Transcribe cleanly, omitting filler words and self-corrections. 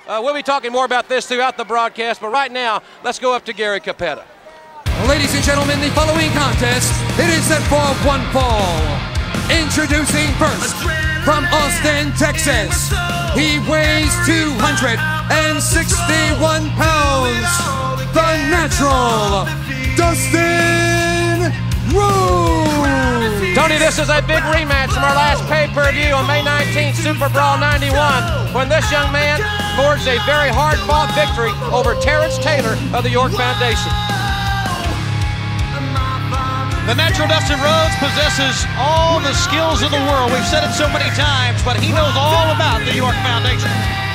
We'll be talking more about this throughout the broadcast, but right now, let's go up to Gary Capetta. Ladies and gentlemen, the following contest, it is set for one fall. Introducing first, from Austin, Texas, he weighs 261 pounds, the natural, Dustin Rhodes. Tony, this is a big rematch from our last pay-per-view on May 19th, Super Brawl 91, when this young man forged a very hard-fought victory over Terrence Taylor of the York Foundation. The natural Dustin Rhodes possesses all the skills of the world. We've said it so many times, but he knows all about the York Foundation.